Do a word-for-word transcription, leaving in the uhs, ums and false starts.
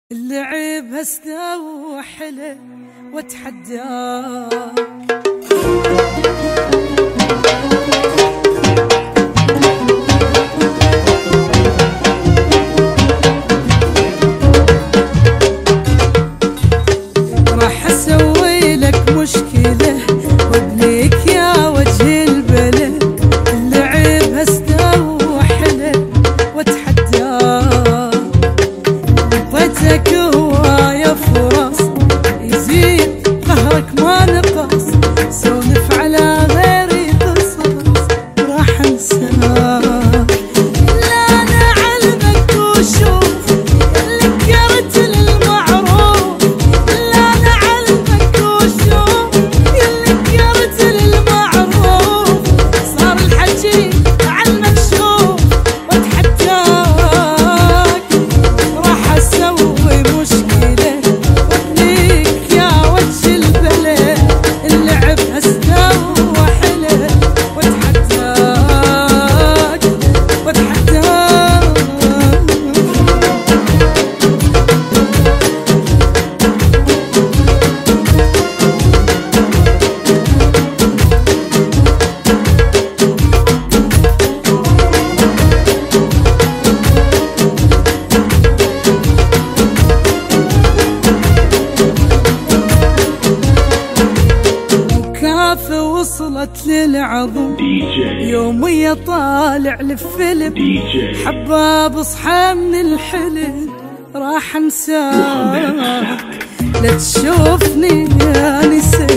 اللعب هستوى حلو واتحداك راح اسوي لك مشكلة وابنيك يا وجه البلد. اللعب هستوى حلو واتحداك بيتك هواية فرص يزيد قهرك ما نقص. سولف على غيري قصص راح انساك. لا انا علمك وشوف اللي كرت للمعروف. لا انا علمك وشوف اللي كرت للمعروف. صار الحكي على المكشوف واتحداك. راح اسوي مشكلة وابنيك يا وجه البلد. اللعب هستوى حلو واتحداك واتحداك. كافة وصلت للعظم يومية طالع لفيلم. حباب اصحى من الحلم راح انساك. لا تشوفني يا نساء